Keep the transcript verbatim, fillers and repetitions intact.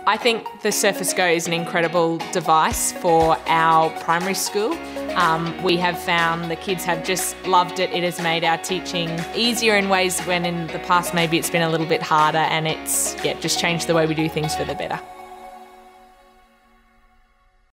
I think the Surface Go is an incredible device for our primary school. Um, we have found the kids have just loved it. It has made our teaching easier in ways when in the past maybe it's been a little bit harder, and it's yeah, just changed the way we do things for the better.